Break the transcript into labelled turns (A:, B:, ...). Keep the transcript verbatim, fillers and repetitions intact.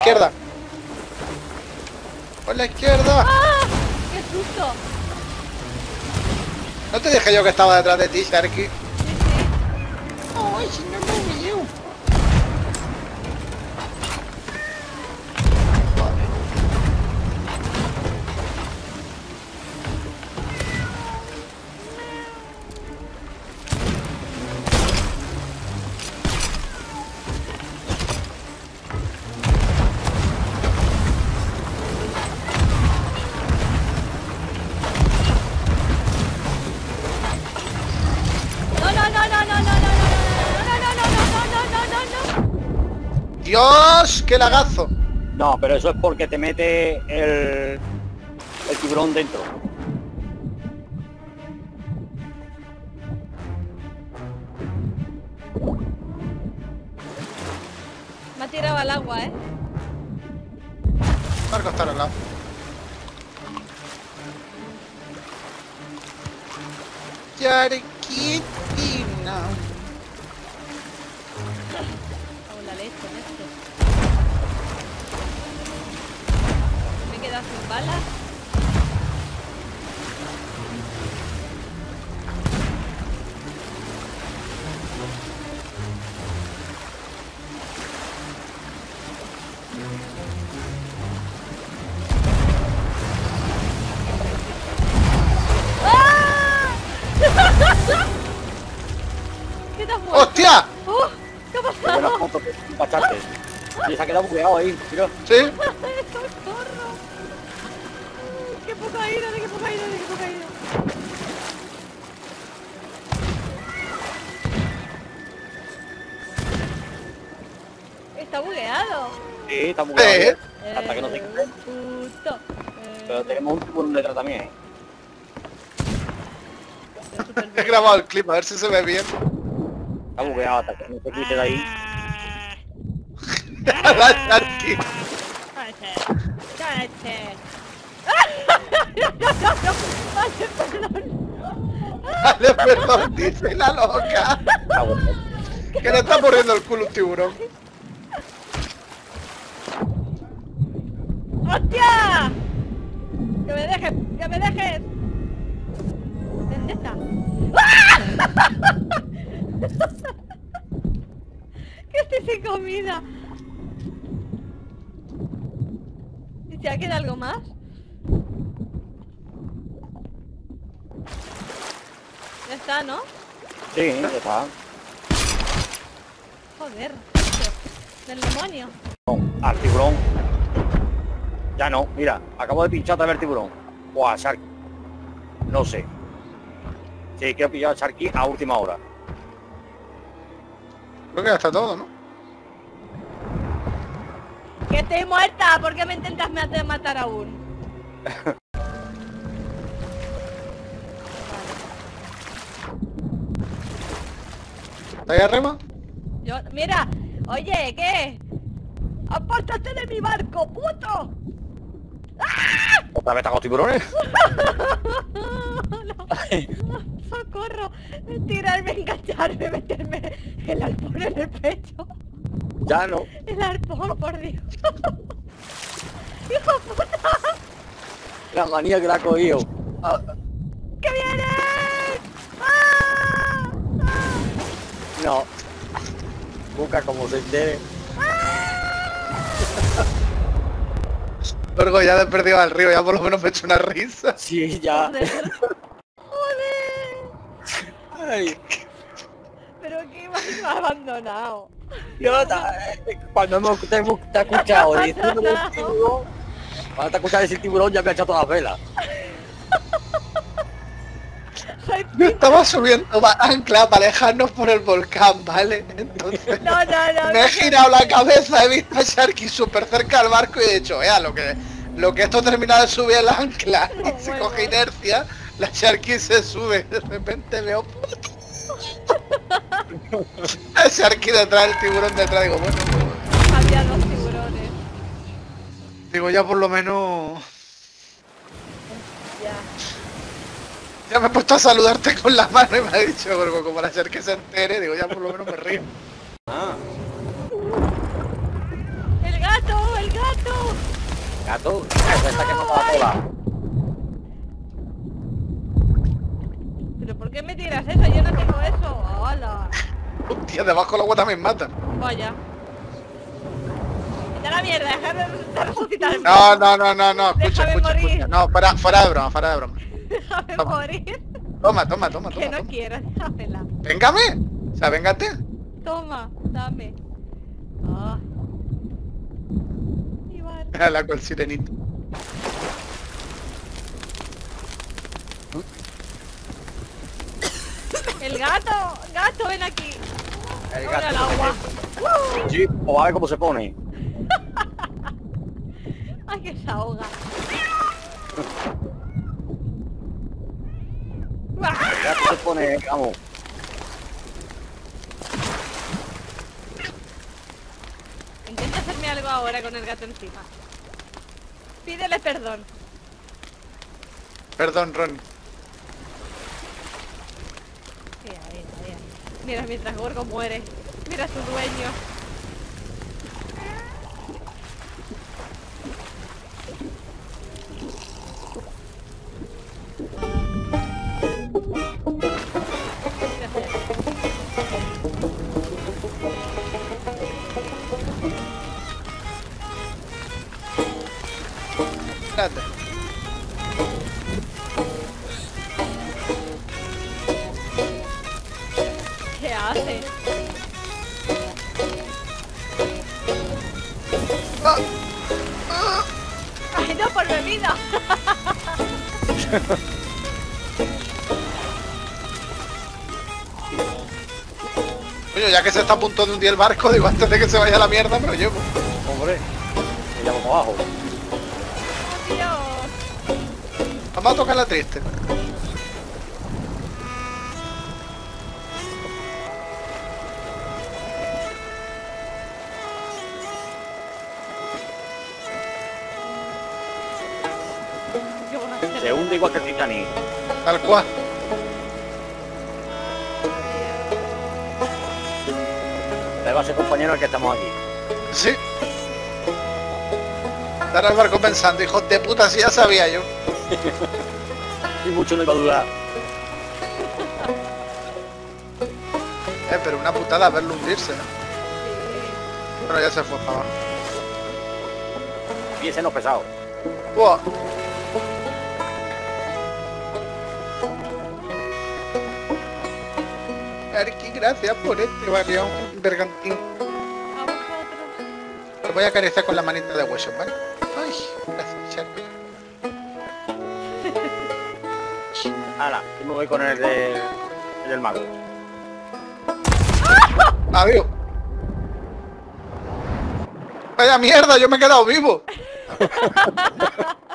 A: izquierda. Por la izquierda.
B: ¡Ah! ¡Qué susto!
A: No te dije yo que estaba detrás de ti, Sharky.
B: Sí, sí.
A: Ay, si no me veo.
B: No, no, no, no, no, no, no, no, no, no, no, no, no, no, no, no.
A: ¡Dios! ¡Qué lagazo!
C: No, pero eso es porque te mete el, el tiburón dentro.
B: Me ha tirado al agua, ¿eh?
A: Marco está al lado. Yarquitina.
B: Oh, la leche, leche. Me he quedado sin balas. ¿Qué te has muerto?
A: ¡Hostia!
B: ¡Uh! ¿Qué ha
C: Qué buena
B: pasado?
C: foto para echarte. Y se ha quedado bugueado ahí, mira.
A: ¿Sí?
B: ¡Socorro! ¡Qué poca ira, de qué poca ira, de qué poca ira! Está bugueado.
C: Sí, está bugueado.
A: Eh.
C: Hasta que no se
B: Eh,
C: quede.
B: puto. Eh,
C: Pero tenemos un tiburón detrás también, ¿eh?
B: está súper
A: He
B: bien.
A: grabado el clip, a ver si se ve bien.
C: Está bugueado hasta que no se quite de ahí.
A: La Sharky.
B: Cállate, cállate. No, no, no, vale, perdón.
A: Vale, perdón, dice la loca.
C: Ah, bueno.
A: Que le está poniendo el culo un tiburón.
B: ¡Hostia! ¡Que me dejes! ¡Que me dejes! ¿Dónde está? ¡Ah! ¡Que estoy sin comida! ¿Y si queda algo más? Ya está, ¿no?
C: Sí, ya está.
B: Joder, del demonio.
C: No, al tiburón. Ya no, mira, acabo de pinchar otra vez el tiburón. O a Sharky. No sé. Sí, quiero pillar a Sharky a última hora.
A: Creo que ya está todo, ¿no?
B: ¡Que estoy muerta! ¿Por qué me intentas mat- matar aún?
A: ¿Está ahí arriba?
B: Yo, mira, oye, ¿qué? ¡Apártate de mi barco, puto!
C: ¿Otra vez está con tiburones?
B: No, socorro, tirarme, engancharme, meterme el arpón en el pecho.
C: Ya no.
B: El arpón, por Dios. ¡Hijo de puta!
C: La manía que la ha cogido. Ah,
B: ¡Que viene! ¡Ah!
C: no. Busca como se entere.
A: Luego ya he perdido al río, ya por lo menos me he hecho una risa.
C: Sí, ya.
B: Joder. Joder.
C: Ay,
B: Pero que me has abandonado.
C: yo ta- eh, cuando hemos, te, hemos te he escuchado diciendo del tiburón, cuando te he escuchado decir tiburón ya me ha echado todas las velas.
B: Soy
A: Yo estaba subiendo va- ancla para alejarnos por el volcán, ¿vale? Entonces
B: No, no, no.
A: me he girado la cabeza, he visto a Sharky súper cerca del barco y he dicho, vea, lo que, lo que esto termina de subir el ancla y
B: No,
A: se
B: bueno.
A: coge inercia, la Sharky se sube, de repente veo a Sharky detrás, el tiburón detrás, digo, bueno,
B: Había dos tiburones.
A: digo, ya por lo menos...
B: Ya.
A: Ya me he puesto a saludarte con la mano y me ha dicho, pero como para hacer que se entere, digo, ya por lo menos me río.
C: Ah,
B: ¡El gato! ¡El gato!
C: Gato, eso está quemando la cola.
B: ¿Pero por qué me tiras eso? Yo no tengo eso. ¡Hola!
A: Hostia, debajo del agua también matan.
B: Vaya. ¡Vete a la mierda! ¡Déjame de resucitarme!
A: No, no, no, no, no, escucha,
B: Déjame
A: escucha,
B: morir.
A: escucha. No, fuera, fuera de broma, fuera de broma.
B: ¡Déjame
A: Toma.
B: morir!
A: Toma, toma, toma,
B: Que
A: toma.
B: no
A: toma.
B: quiero, déjamela.
A: Véngame. O sea, véngate.
B: Toma, dame. Ah. Iván.
A: La con sirenito.
B: El gato, gato, ven aquí.
C: El
B: Ahora
C: gato.
B: al agua.
C: Sí, o a ver cómo se pone.
B: Ay, que se ahoga.
C: El gato se pone, vamos.
B: Intenta hacerme algo ahora con el gato encima. Pídele perdón.
A: Perdón, Ron.
B: Mira, mira, mira. Mira mientras Gorgo muere. Mira a su dueño.
A: Espérate.
B: ¿Qué hace?
A: Ah, ah.
B: ¡Ay, no, por bebida!
A: Coño, ya que se está a punto de hundir el barco, digo, antes de que se vaya a la mierda, me lo llevo.
C: Hombre, me llamo para abajo.
B: ¡Dios!
A: Vamos a tocar la triste.
B: ¿Qué vas a hacer?
C: Se hunde igual que el Titanic.
A: Tal cual.
C: Le va a ser compañero al que estamos aquí.
A: Sí. Estar al barco pensando, hijos de puta, si ya sabía yo.
C: Y mucho no iba a durar.
A: Eh, pero una putada verlo hundirse, ¿no? Pero ya se fue para abajo.
C: Y ese no pesado.
A: Buah. Arqui, gracias por este barrio bergantín.
B: A vosotros.
A: Te voy a acariciar con la manita de hueso, ¿vale? Ay, gracias, Sharpie.
C: Ahora, yo me voy con el, de, el del mago.
A: Adiós. Vaya mierda, yo me he quedado vivo.